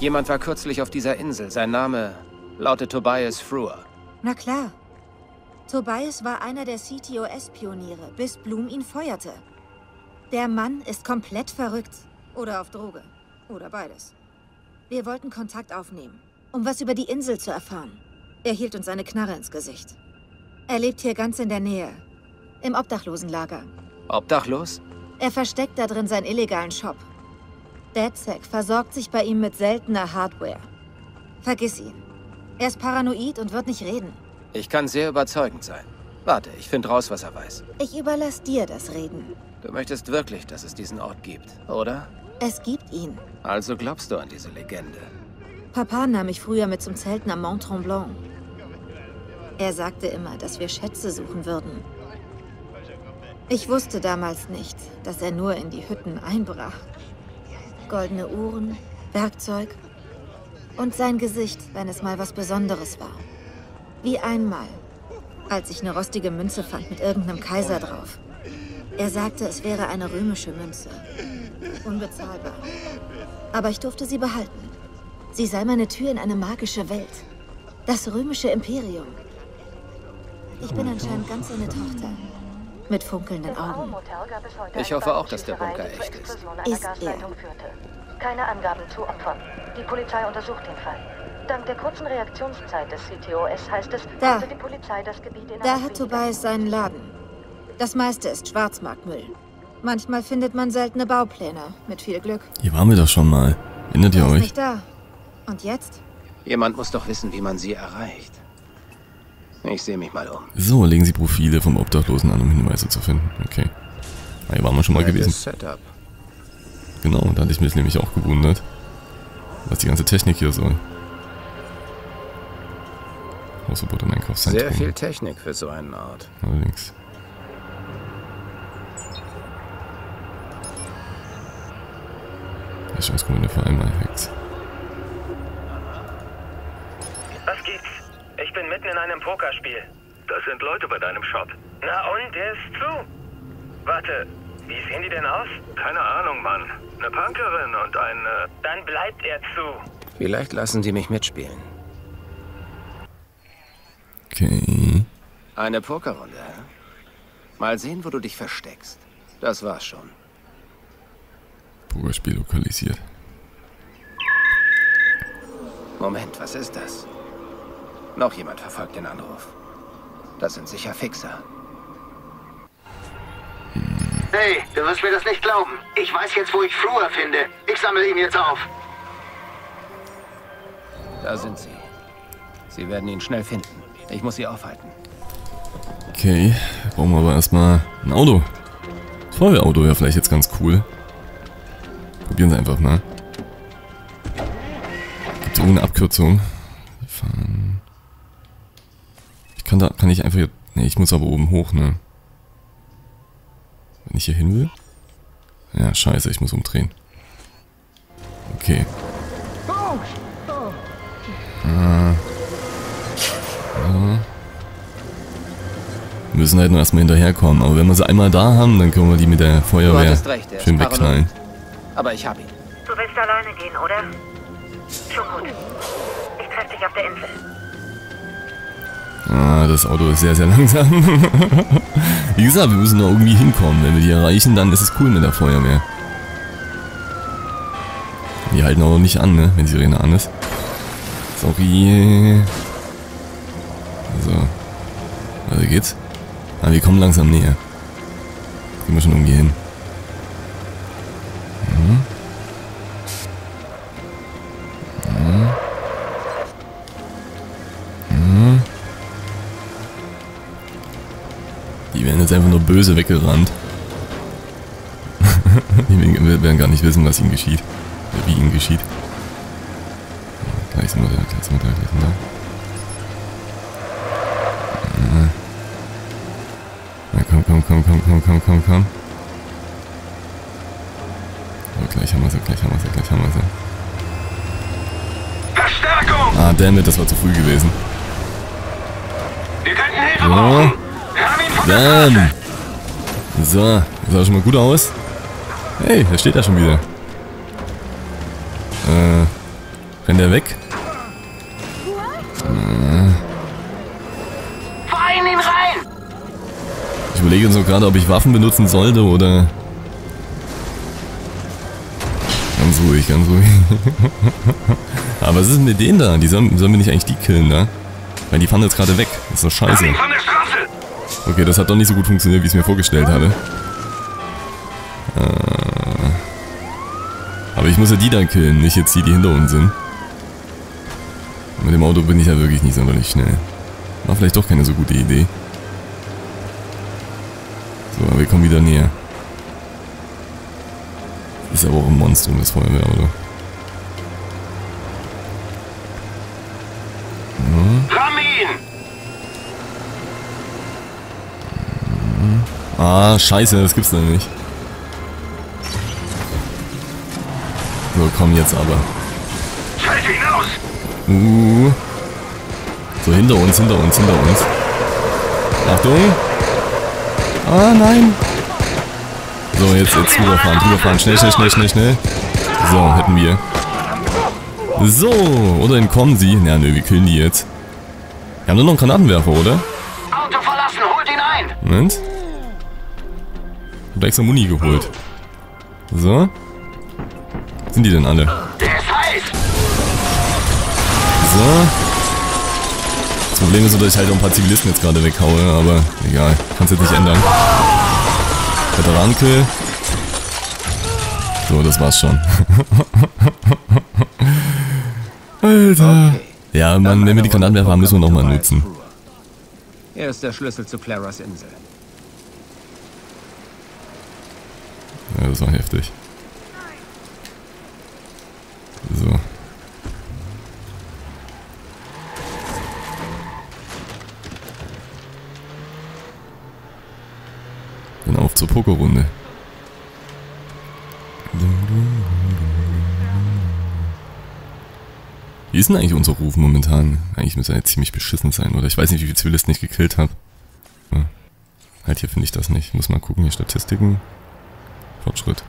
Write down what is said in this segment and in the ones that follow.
Jemand war kürzlich auf dieser Insel. Sein Name lautet Tobias Frewer. Na klar. Tobias war einer der CTOS-Pioniere, bis Bloom ihn feuerte. Der Mann ist komplett verrückt. Oder auf Droge. Oder beides. Wir wollten Kontakt aufnehmen, um was über die Insel zu erfahren. Er hielt uns eine Knarre ins Gesicht. Er lebt hier ganz in der Nähe. Im Obdachlosenlager. Obdachlos? Er versteckt da drin seinen illegalen Shop. DedSec versorgt sich bei ihm mit seltener Hardware. Vergiss ihn. Er ist paranoid und wird nicht reden. Ich kann sehr überzeugend sein. Warte, ich finde raus, was er weiß. Ich überlasse dir das Reden. Du möchtest wirklich, dass es diesen Ort gibt, oder? Es gibt ihn. Also glaubst du an diese Legende? Papa nahm mich früher mit zum Zelten am Mont Tremblant. Er sagte immer, dass wir Schätze suchen würden. Ich wusste damals nicht, dass er nur in die Hütten einbrach. Goldene Uhren, Werkzeug und sein Gesicht, wenn es mal was Besonderes war. Wie einmal, als ich eine rostige Münze fand mit irgendeinem Kaiser drauf. Er sagte, es wäre eine römische Münze. Unbezahlbar. Aber ich durfte sie behalten. Sie sei meine Tür in eine magische Welt. Das römische Imperium. Ich bin anscheinend ganz seine Tochter. Mit funkelnden Augen. Ich hoffe auch, dass der Bunker echt ist. Ist er. Keine Angaben zu Opfern. Die Polizei untersucht den Fall. Dank der kurzen Reaktionszeit des CTOS heißt es, Da. konnte die Polizei das Gebiet in Da hat Tobias seinen Laden. Das meiste ist Schwarzmarktmüll. Manchmal findet man seltene Baupläne. Mit viel Glück. Hier waren wir doch schon mal. Erinnert ihr Er ist euch? nicht da. Und jetzt? Jemand muss doch wissen, wie man sie erreicht. Ich sehe mich mal um. So, legen Sie Profile vom Obdachlosen an, um Hinweise zu finden. Okay. Ah, hier waren wir schon mal gewesen. Setup. Genau, da hatte ich mich nämlich auch gewundert, was die ganze Technik hier soll. Hausverbot im Einkaufszentrum. Sehr viel Technik für so einen Ort. Allerdings. Mischungsgründe für Einmalhacks. Was gibt's? Ich bin mitten in einem Pokerspiel. Das sind Leute bei deinem Shop. Na und, der ist zu. Warte, wie sehen die denn aus? Keine Ahnung, Mann. Eine Punkerin und ein... Dann bleibt er zu. Vielleicht lassen die mich mitspielen. Okay. Eine Pokerrunde, hä? Mal sehen, wo du dich versteckst. Das war's schon. Pokerspiel lokalisiert. Moment, was ist das? Noch jemand verfolgt den Anruf. Das sind sicher Fixer. Hey, du wirst mir das nicht glauben. Ich weiß jetzt, wo ich Frewer finde. Ich sammle ihn jetzt auf. Da sind sie. Sie werden ihn schnell finden. Ich muss sie aufhalten. Okay, brauchen wir aber erstmal ein Auto. Das Feuerwehrauto wäre vielleicht jetzt ganz cool. Probieren Sie einfach mal. Gibt es irgendeine Abkürzung? Wir fahren. Kann ich einfach hier. Ne, ich muss aber oben hoch, ne? Wenn ich hier hin will? Ja, scheiße, ich muss umdrehen. Okay. Wir müssen halt nur erstmal hinterherkommen, aber wenn wir sie einmal da haben, dann können wir die mit der Du Feuerwehr hattest recht, er ist schön paranoid. wegknallen. Aber ich hab ihn. Du willst alleine gehen, oder? Schon gut. Ich treffe dich auf der Insel. Ah, das Auto ist sehr, sehr langsam. Wie gesagt, wir müssen noch irgendwie hinkommen. Wenn wir die erreichen, dann ist es cool mit der Feuerwehr. Die halten auch nicht an, ne? Wenn die Sirene an ist. Sorry. So. Also geht's? Ah, wir kommen langsam näher. Gehen wir schon irgendwie hin. Die werden jetzt einfach nur böse weggerannt. Die werden gar nicht wissen, was ihnen geschieht. Oder wie ihnen geschieht. Gleich sind wir da, gleich sind wir da, gleich sind wir da. Na komm. So, gleich haben wir sie. Verstärkung! Ah, dammit, das war zu früh gewesen. Wir könnten Hilfe brauchen. Wir haben ihn von der Straße. Bam! So, das sah schon mal gut aus. Hey, da steht er schon wieder. Rennt der weg? Fahr in ihn rein! Ich überlege so gerade, ob ich Waffen benutzen sollte oder... Ganz ruhig, ganz ruhig. Aber was ist denn mit denen da? Die sollen wir nicht eigentlich die killen da? Weil die fahren jetzt gerade weg. Das ist doch scheiße. Von der Straße! Okay, das hat doch nicht so gut funktioniert, wie ich es mir vorgestellt habe. Aber ich muss ja die da killen, nicht jetzt die hinter uns sind. Mit dem Auto bin ich ja wirklich nicht sonderlich schnell. War vielleicht doch keine so gute Idee. So, aber wir kommen wieder näher. Ist aber auch ein Monstrum, das Feuerwehrauto. Ramm ihn! Ah, scheiße, das gibt's da nicht. So, komm jetzt aber. Schalt ihn aus! So, hinter uns. Achtung! Ah, nein! So, jetzt drüberfahren. Schnell. So, hätten wir. So, oder entkommen sie. Na, nö, wir killen die jetzt. Wir haben nur noch einen Granatenwerfer, oder? Auto verlassen, holt ihn ein! Moment. Ich hab extra Muni geholt. So. Sind die denn alle? Der ist heiß! So. Das Problem ist, dass ich halt auch ein paar Zivilisten jetzt gerade weghaue, aber egal. Kannst jetzt nicht ändern. Veteranenkill. So, das war's schon. Alter. Okay. Ja, Mann, wenn wir die Granatenwerfer haben, müssen wir nochmal nutzen. Er ist der Schlüssel zu Claras Insel. Ja, das war heftig. So. Dann auf zur Pokerrunde. Wie ist denn eigentlich unser Ruf momentan? Eigentlich müsste er jetzt ziemlich beschissen sein, oder? Ich weiß nicht, wie viele Zivilisten ich gekillt habe. Ja. Halt, hier finde ich das nicht. Muss mal gucken, hier Statistiken. Fortschritt.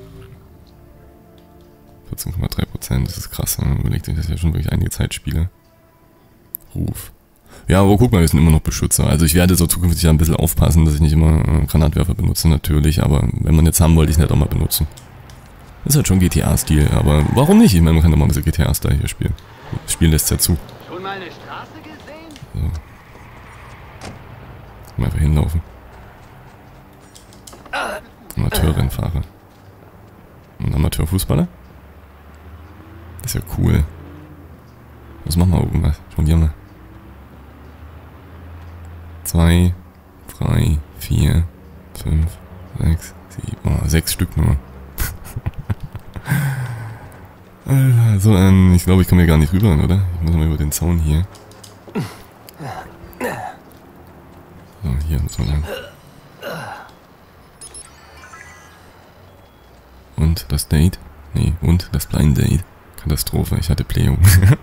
14,3%, das ist krass. Man überlegt sich, dass ich ja schon wirklich einige Zeit spiele. Ruf. Ja, aber guck mal, wir sind immer noch Beschützer. Also ich werde so zukünftig ja ein bisschen aufpassen, dass ich nicht immer Granatwerfer benutze, natürlich. Aber wenn man jetzt haben wollte, ich nicht auch mal benutzen. Das ist halt schon GTA-Stil, aber warum nicht? Ich meine, man kann doch mal ein bisschen GTA-Style hier spielen. Das Spiel lässt es ja zu. Schon mal eine Straße gesehen? So. Mal einfach hinlaufen. Amateurrennfahrer. Ein Amateurfußballer? Das ist ja cool. Was machen wir oben? Jonglieren wir. 2, 3, 4, 5, 6, 7, 6 Stück nur. Alter, so ich glaube, ich komme hier gar nicht rüber, oder? Ich muss mal über den Zaun hier. So, hier muss man lang. Und das Date? Nee, und das Blind Date. Katastrophe, ich hatte Blähung.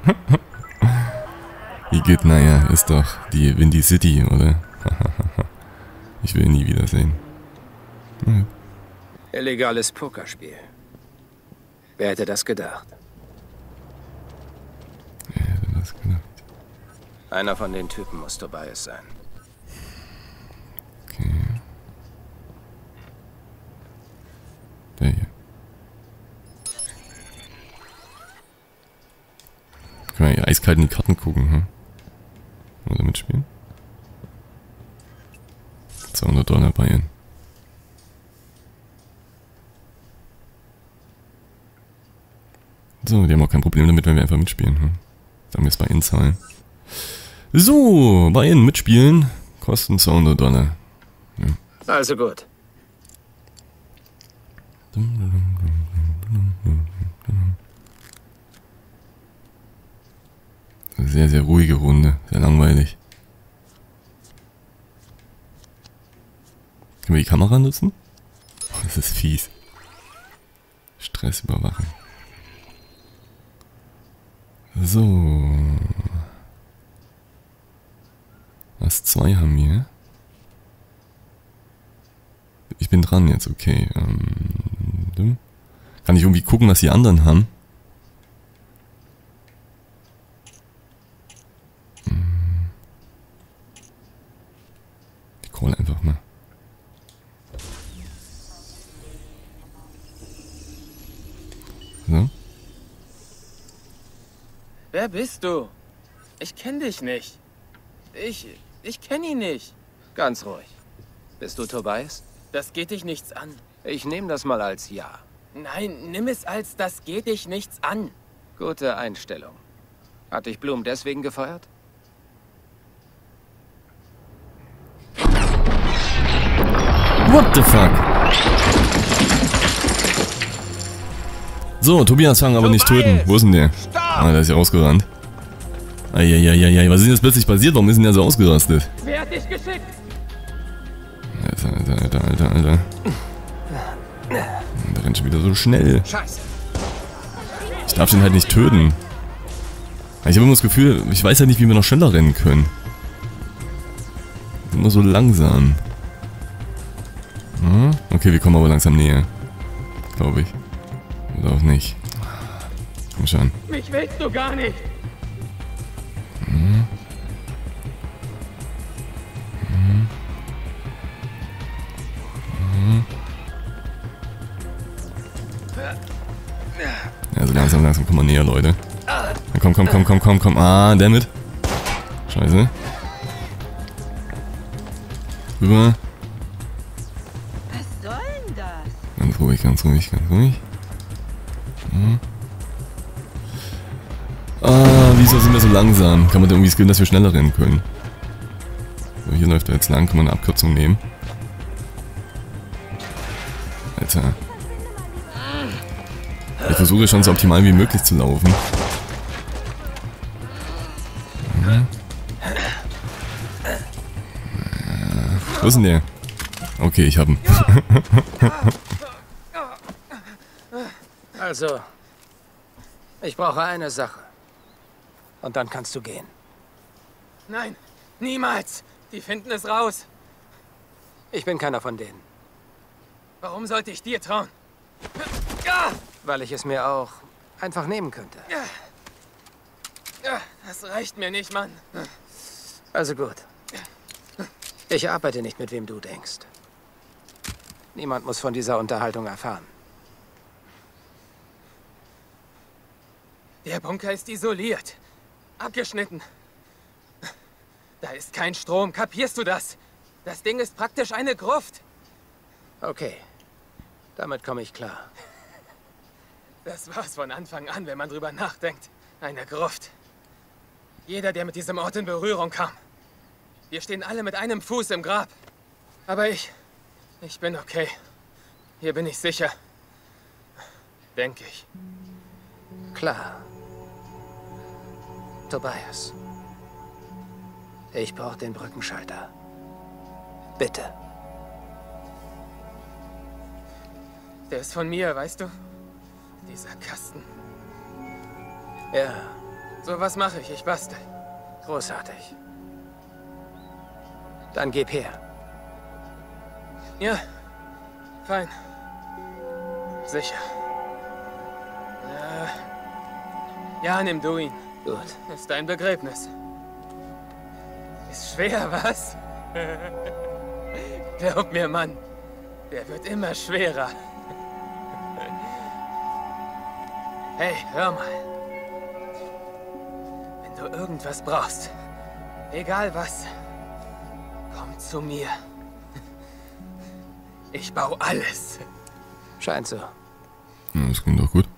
Wie geht, naja, ist doch die Windy City, oder? Ich will ihn nie wiedersehen. Ja. Illegales Pokerspiel. Wer hätte das gedacht? Wer hätte das gedacht? Einer von den Typen muss Tobias sein. Okay. Der hier. Können wir hier eiskalt in die Karten gucken, hm? Wollen wir mitspielen? $200 bei ihnen. So, die haben auch kein Problem damit, wenn wir einfach mitspielen. Hm? Dann wir es bei ihnen zahlen. So, bei ihnen mitspielen. Kosten $200. Ja. Also gut. Sehr, sehr ruhige Runde. Sehr langweilig. Können wir die Kamera nutzen? Oh, das ist fies. Stress überwachen. So. Was 2 haben wir? Ich bin dran jetzt, okay. Kann ich irgendwie gucken, was die anderen haben? Wer bist du? Ich kenne dich nicht. Ich kenne ihn nicht. Ganz ruhig. Bist du Tobias? Das geht dich nichts an. Ich nehme das mal als Ja. Nein, nimm es als das geht dich nichts an. Gute Einstellung. Hat dich Blum deswegen gefeuert? What the fuck? So, Tobias fangen aber nicht töten. Wo ist denn der? Ah, der ist ja ausgerannt. Eieieiei, was ist denn jetzt plötzlich passiert? Warum ist denn der so ausgerastet? Wer hat dich geschickt? Alter. Der rennt schon wieder so schnell. Scheiße. Ich darf den halt nicht töten. Ich habe immer das Gefühl, ich weiß ja nicht, wie wir noch schneller rennen können. Immer so langsam. Hm? Okay, wir kommen aber langsam näher. Glaube ich. Oder auch nicht. Komm schon. Mich willst du gar nicht. Hm. Hm. Hm. Ja, so langsam kommen wir näher, Leute. Komm. Ah, damit. Scheiße. Rüber. Was soll denn das? Ganz ruhig. Hm. Ah, wieso sind wir so langsam? Kann man da irgendwie skillen, dass wir schneller rennen können? So, hier läuft er jetzt lang, kann man eine Abkürzung nehmen. Alter. Ich versuche schon so optimal wie möglich zu laufen. Mhm. Wo ist denn der? Okay, ich hab ihn. Also, ich brauche eine Sache. Und dann kannst du gehen. Nein, niemals. Die finden es raus. Ich bin keiner von denen. Warum sollte ich dir trauen? Weil ich es mir auch einfach nehmen könnte. Das reicht mir nicht, Mann. Also gut. Ich arbeite nicht mit wem du denkst. Niemand muss von dieser Unterhaltung erfahren. Der Bunker ist isoliert. Abgeschnitten. Da ist kein Strom, kapierst du das? Das Ding ist praktisch eine Gruft. Okay, damit komme ich klar. Das war's von Anfang an, wenn man drüber nachdenkt. Eine Gruft. Jeder, der mit diesem Ort in Berührung kam. Wir stehen alle mit einem Fuß im Grab. Aber ich bin okay. Hier bin ich sicher. Denke ich. Klar. Tobias. Ich brauche den Brückenschalter. Bitte. Der ist von mir, weißt du? Dieser Kasten. Ja. So was mache ich. Ich bastel. Großartig. Dann gib her. Ja. Fein. Sicher. Ja, nimm du ihn. Gut. Ist dein Begräbnis. Ist schwer, was? Glaub mir, Mann. Der wird immer schwerer. Hey, hör mal. Wenn du irgendwas brauchst, egal was, komm zu mir. Ich baue alles. Scheint so. Ja, das klingt doch gut.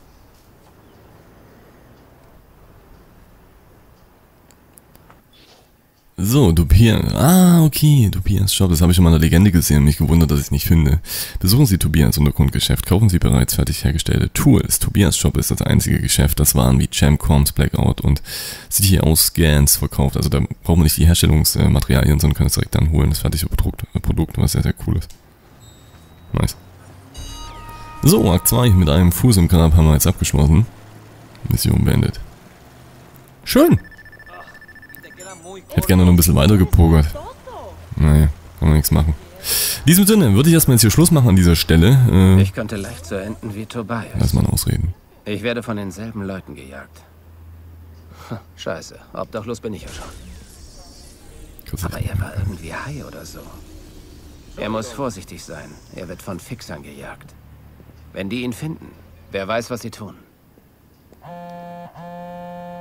So, Tobias. Ah, okay. Tobias Shop. Das habe ich schon mal in der Legende gesehen und mich gewundert, dass ich es nicht finde. Besuchen Sie Tobias Untergrundgeschäft. Kaufen Sie bereits fertig hergestellte Tools. Tobias Shop ist das einzige Geschäft, das Waren wie Gemcoms, Blackout und City aus Scans verkauft. Also da braucht man nicht die Herstellungsmaterialien, sondern kann es direkt dann holen. Das fertige Produkt, was sehr, sehr cool ist. Nice. So, Akt 2 mit einem Fuß im Grab haben wir jetzt abgeschlossen. Mission beendet. Schön. Ich hätte gerne noch ein bisschen weiter gepokert. Naja, kann man nichts machen. In diesem Sinne würde ich erstmal jetzt hier Schluss machen an dieser Stelle. Ich könnte leicht so enden wie Tobias. Lass mal ausreden. Ich werde von denselben Leuten gejagt. Scheiße, obdachlos bin ich ja schon. Aber er war irgendwie high oder so. Er muss vorsichtig sein. Er wird von Fixern gejagt. Wenn die ihn finden, wer weiß, was sie tun.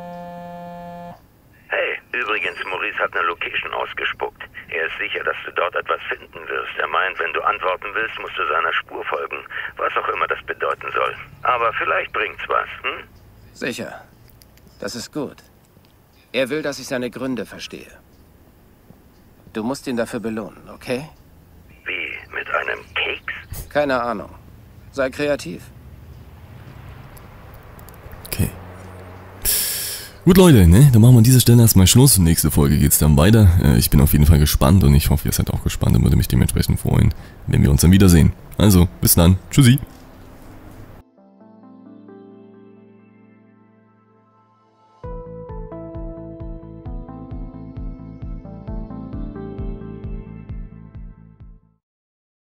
Übrigens, Maurice hat eine Location ausgespuckt. Er ist sicher, dass du dort etwas finden wirst. Er meint, wenn du antworten willst, musst du seiner Spur folgen. Was auch immer das bedeuten soll. Aber vielleicht bringt's was, hm? Sicher. Das ist gut. Er will, dass ich seine Gründe verstehe. Du musst ihn dafür belohnen, okay? Wie, mit einem Keks? Keine Ahnung. Sei kreativ. Okay. Gut, Leute, ne? Dann machen wir an dieser Stelle erstmal Schluss. Nächste Folge geht's dann weiter. Ich bin auf jeden Fall gespannt und ich hoffe, ihr seid auch gespannt und würde mich dementsprechend freuen, wenn wir uns dann wiedersehen. Also, bis dann. Tschüssi.